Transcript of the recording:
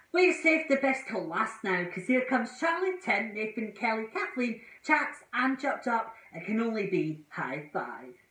We've saved the best till last now, because here comes Charlie, Tim, Nathan, Kelly, Kathleen, Chax, and Chop Chop. It can only be high five.